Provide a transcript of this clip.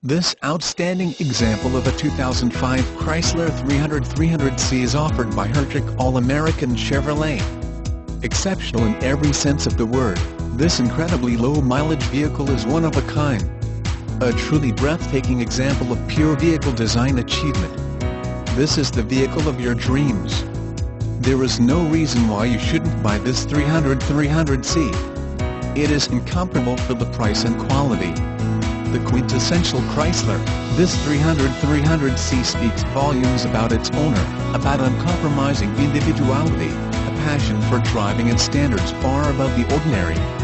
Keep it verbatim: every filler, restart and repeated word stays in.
This outstanding example of a two thousand five Chrysler three hundred three hundred C is offered by Hertrich All-American Chevrolet. Exceptional in every sense of the word, this incredibly low-mileage vehicle is one of a kind. A truly breathtaking example of pure vehicle design achievement. This is the vehicle of your dreams. There is no reason why you shouldn't buy this three hundred three hundred C. It is incomparable for the price and quality. The quintessential Chrysler, this three hundred three hundred C speaks volumes about its owner, about uncompromising individuality, a passion for driving and standards far above the ordinary.